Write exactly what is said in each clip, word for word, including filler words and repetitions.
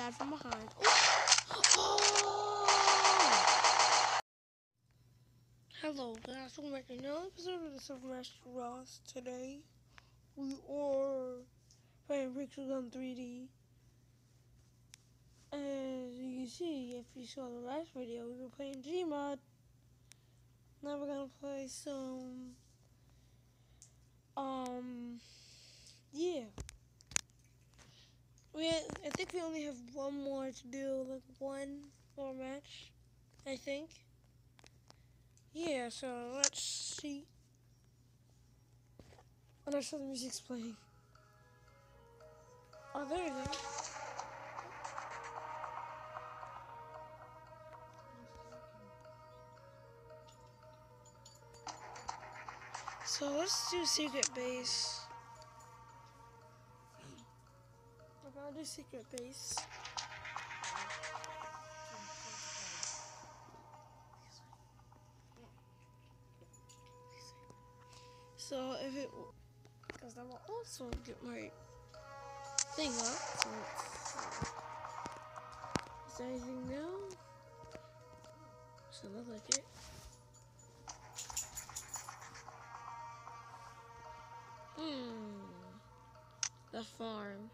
bad from behind. Oh! Hello guys, welcome back to another episode of the Silver Master Ross. Today, we are playing Pixel Gun three D. As you can see, if you saw the last video, we were playing Gmod. Now we're gonna play some, um, yeah. We, I think we only have one more to do, like one more match, I think. Yeah, so let's see. Oh, there's some music's playing. Oh, there you go. So let's do Secret Base. We're gonna do Secret Base. So if it, because I will also get my thing up. So is there anything new? Doesn't look like it. Hmm. The farm.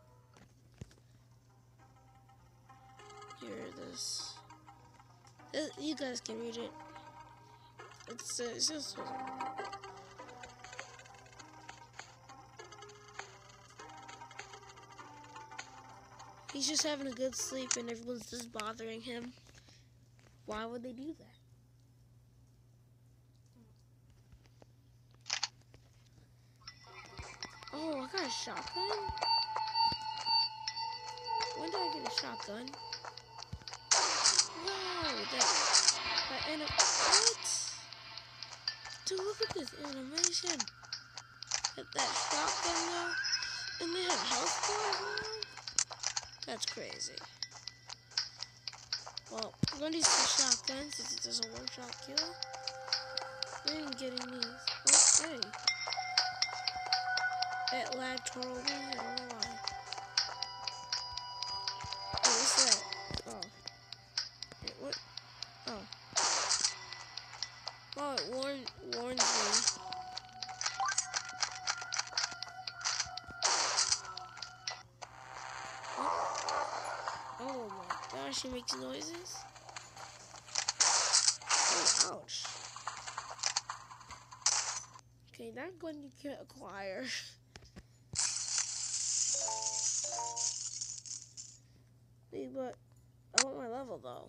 Here it is. It, you guys can read it. It's, uh, it's just. He's just having a good sleep and everyone's just bothering him. Why would they do that? Oh, I got a shotgun? When did I get a shotgun? Wow, that, that anim- what? Dude, look at this animation. At that shotgun though, and they have health bars now? That's crazy. Well, I'm gonna use the shotgun since it does a one-shot kill. I ain't getting these. Okay. It lagged horribly, I don't know why. Oh, what's that? Oh. Wait, what? Oh. Oh, it warned, warns me. Oh my gosh, she makes noises. Oh, ouch. Okay, that gun you can't acquire. See, but I want my level though.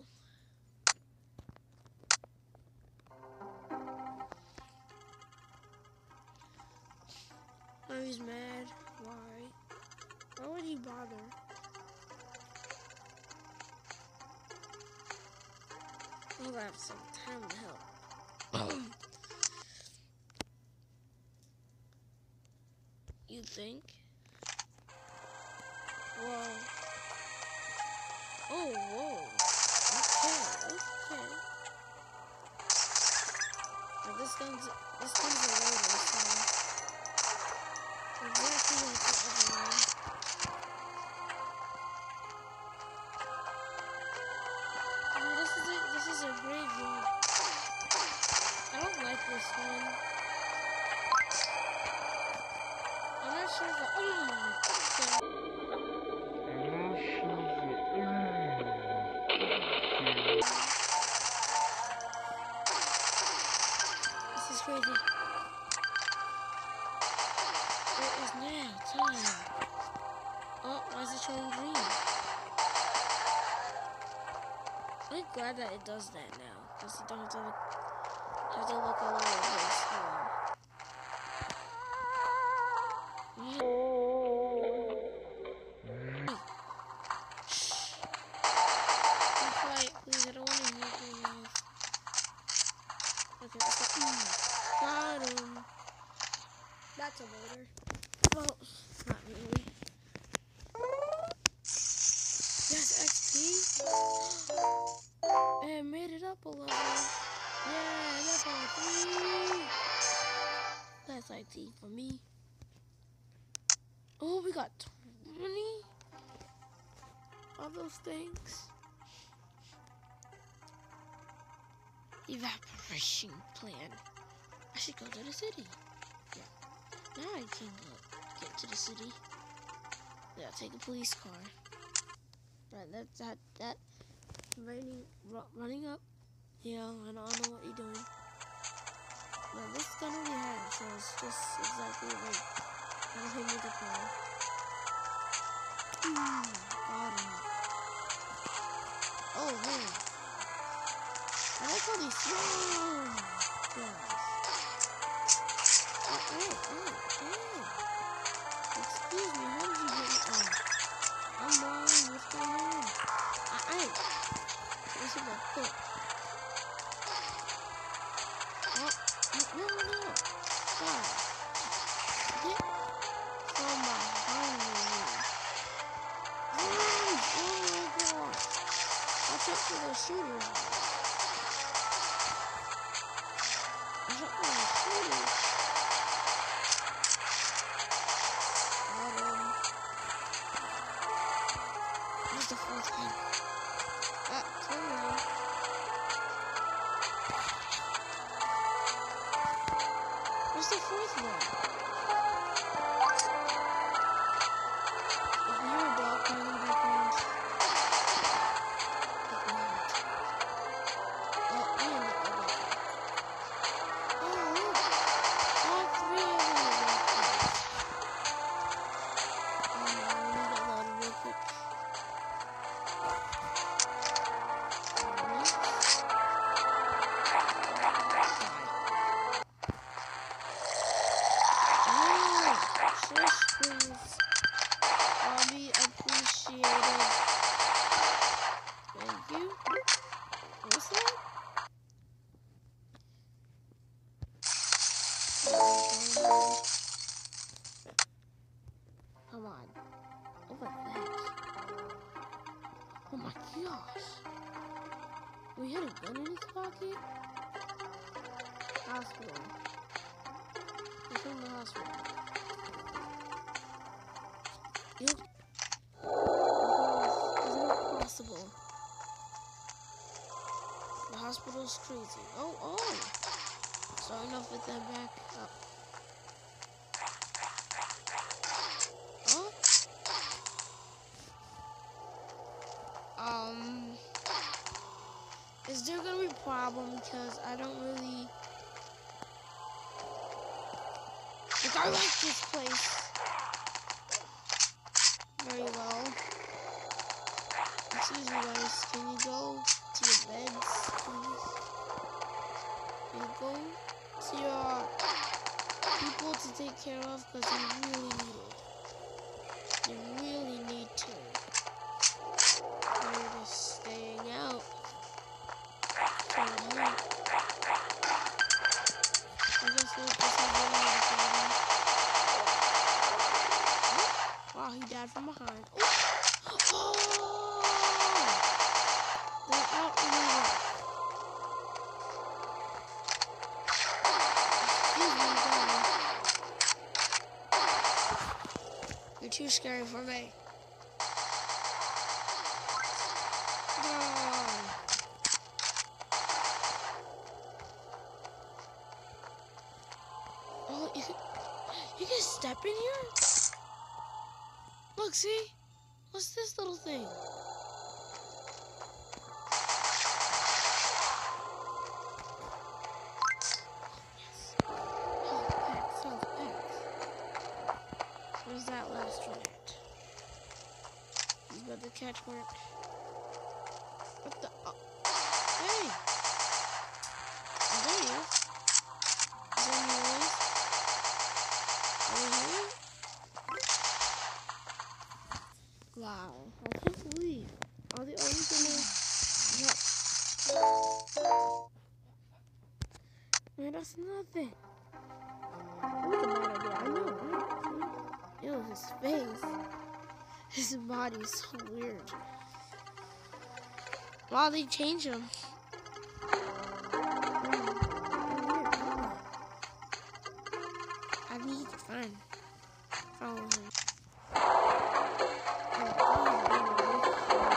Now he's mad. Why? Why would he bother? I'll have some time to help. You think? Whoa. Oh, whoa. Okay, okay. Now this gun's, this gun's a loader, so exactly like the other one. Oh, this is a, this is a graveyard. I don't like this one. I'm not sure if I, oh my god. This is crazy. It is now time. Oh, why is it showing green? I'm glad that it does that now, because you don't have to look, have to look all over the place. Yeah. Shh. Be quiet, please. I don't want to hear your noise. Okay, let's go. Mm. Got him. That's a loader. Well, not really. Yes, X P. And made it up a level. Yeah, level three. That's I T for me. Oh, we got twenty. all those things. Evaporation plan. I should go to the city. Yeah. Now I can go get to the city. Yeah, take a police car. Right, that's that that running running up. Yeah, I don't, I don't know what you're doing. Now this gun already has, so it's just exactly like how he made the car. Hmm, got him. Oh man. I like all these slow guys. Oh, hey, hey, hey. Excuse me, how did you get me? Oh, I'm blind. What's going on? I ain't. What's in my foot? Oh, no, no, no. God. Get from behind me. Oh, oh my God. Watch out for those shooters. Watch out for those shooters. Got him. Where's the fourth one? Ah, turn around. Where's the fourth one? If you hear a dog crying in the background, ignore it. Oh, I am not the dog. Oh, look! All three of them are background. Oh no, I need that loaded real quick. I'll be appreciated. Thank you. What's that? Come on. What was that? Oh my gosh. We had a gun in his pocket? Hospital. He's from the hospital. You isn't it possible? The hospital's crazy. Oh, oh! Starting off with that back up. Oh? Um... Is there gonna be a problem? Because I don't really... Like, I like this place very well. Excuse me guys, can you go to your beds, please? Can you go to your people to take care of, because you really need it. You really need to. You're just staying out. Trying to help. I guess we'll just have one more problem. Wow, he died from behind. Oh! Oh! They're out in the way. Excuse me, darling. You're too scary for me. No. Oh, you can, you can step in here? Look, see? What's this little thing? Yes. Health packs, health packs. Where's that last one at? He's about to catch mark. What the? Oh. Hey! Oh, there he is. Is there any noise? Over here? Wow, I can't believe all the only thing Yep. Man, that's nothing. What's a bad idea? I know, right? See? Ew, his face. His body's so weird. Wow, they changed him. I need to find follow him. Oh,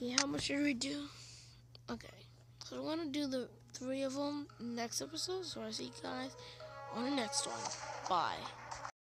Okay, how much should we do? Okay, so we're gonna do the three of them next episode. So I'll see you guys on the next one. Bye.